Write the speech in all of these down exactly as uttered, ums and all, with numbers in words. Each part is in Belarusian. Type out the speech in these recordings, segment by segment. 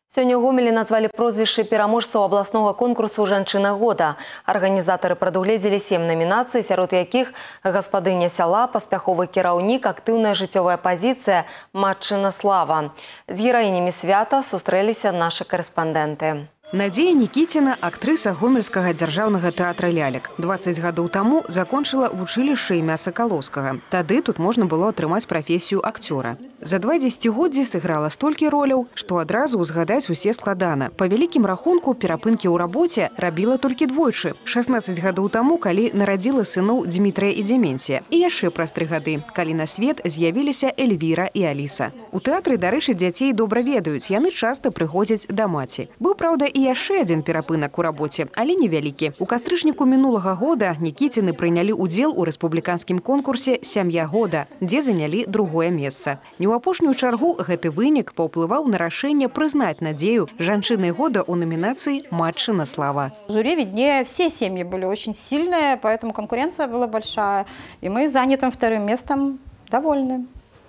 Сёння ў Гомелі назвалі прозвішчы пераможцаў абласнога конкурсу «Жанчына года». Арганізатары прадугледзелі сем намінацый, сярод якіх гаспадыня сяла, паспяховы кіраўнік, актыўная жыццёвая пазіцыя, матчына слава. З гераінямі свята сустрэліся нашы карэспандэнты. Надзея Никитина – актрыса Гомельскага дзяржаўнага тэатра лялек. дваццаць гадоў таму закончыла вучылішча імя Сакалоўскага. Тады тут можна было атрымаць прафесію акцёра. За два дзесяцігоддзі сыграла столькі роляў, што адразу ўзгадаць усе складана. Па вялікім рахунку, перапынкі ў рабоце рабіла толькі двойчы. шаснаццаць гадоў таму, калі нарадзіла сыноў Дмітрыя і Дзементія. І яшчэ праз тры гады, калі на свет з'явіліся Эльвіра і Аліса. У тэатры, дарэчы, дзяцей добра ведаюць, яны часта прыходзяць да маці. Быў, праўда, і яшчэ адзін перапынак у рабоце, але невялікі. У кастрычніку мінулага года Никитины прынялі ўдзел у рэспубліканскім конкурсе «Сям'я года», дзе занялі другое месца. Не ў апошнюю чаргу гэты вынік паўплываў на рашэнне прызнаць Надзею жанчынай года у номинации «Матчына слава». В жюри виднее все семьи были очень сильные, поэтому конкуренция была большая. И мы занятым вторым местом довольны.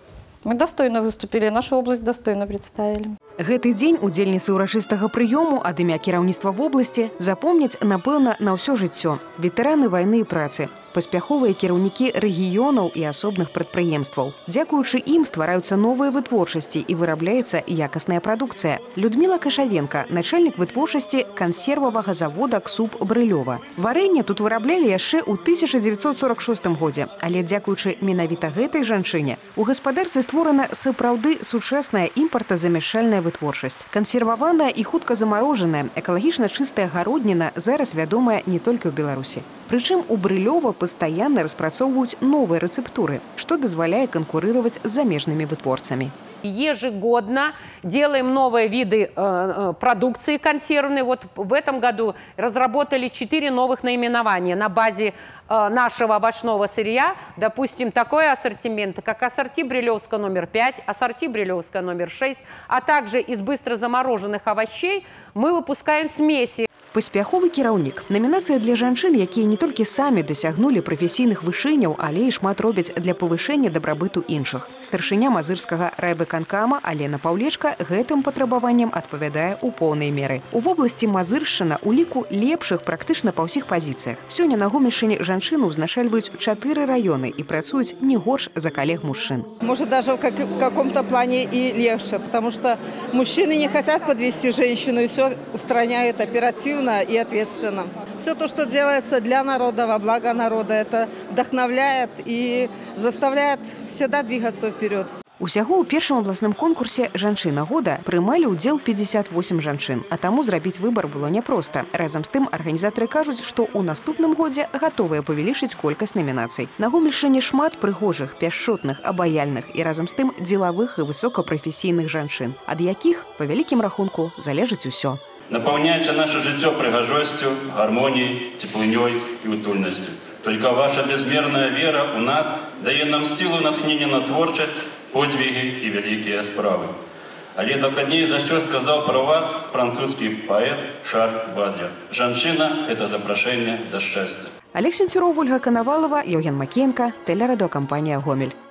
Мы достойно выступили, нашу область достойно представили. Гэты дзень удзельніцы ўрачыстага прыёму ад імя кіраўніцтва вобласці запомняць, напэўна, на ўсё жыццё. Ветэраны вайны і працы, паспяховыя кіраўнікі рэгіёнаў і асобных прадпрыемстваў. Дзякуючы ім ствараюцца новыя вытворчасці і вырабляецца якасная прадукцыя. Людмила Кашавенко, начальнік вытворчасці кансервавага завода «Ксуб» Брылёва. Варэнне тут выраблялі яшчэ ў тысяча дзевяцьсот сорок шостым годзе, але дзякуючы менавіта гэтай жанчыне у гаспадарцы створана сапраўды сучасная імпартазамяшчальная вытворчасць. Кансерваваная і хутка замарожаная, экалагічна чыстая гародніна зараз вядомая не толькі ў Беларусі. Прычым у Брылёва пастаянна распрацоўваюць новыя рэцэптуры, што дазваляе канкурировать з замежнымі вытворцамі. Ежегодно делаем новые виды э, продукции консервной. Вот в этом году разработали четыре новых наименования на базе э, нашего овощного сырья. Допустим, такой ассортимент, как ассорти Брилевска номер пять, ассорти Брилевска номер шесть, а также из быстро замороженных овощей мы выпускаем смеси. Паспяховы кіраўнік. Намінацыя для жанчын, якія не толькі самі дасягнулі прафесійных вышыняў, але і шмат робяць для павышэння дабрабыту іншых. Старшыня мазырскага райвыканкама Алена Паўлечка гэтым патрабаванням адпавядае ў поўнай меры. У вобласці Мазыршчына ў ліку лепшых практычна па ўсіх пазіцыях. Сёння на Гомельшчыне жанчыны ўзначальваюць чатыры раёны і працуюць не горш за коллег мужчин. Может, даже в каком-то плане и легче, потому что мужчины не хотят подвести женщину и все устраняют оперативно и ответственно. Все то, что делается для народа, во благо народа, это вдохновляет и заставляет всегда двигаться вперед. Усяго ў першым абласным конкурсе «Жанчына года» прымалі ўдзел пятьдесят восемь жанчын, а таму зрабіць выбар было няпроста. Разам з тым арганізатары кажуць, што ў наступным годзе гатовыя павялічыць колькасць намінацый. На Гомельшчыне шмат прыгожых, пяшчотных, абаяльных і разам з тым дзелавых і высокапрафесійных жанчын, ад якіх, па вялікім рахунку, залежыць усё. Напаўняйце наше жыццё прыгажосцю, гармоніяй, цеплынёй і утульнасцю. Только ваша безмерная вера у нас дае нам силу натхнення на творчасць, подвиги и великие справы. Але докладнее за что сказал про вас французский поэт Шарль Бадлер. Жанчына – это запрошение до счастья. Олег Сенцюров, Ольга Коновалова, Євген Макієнко, телерадіокомпанія «Гомель».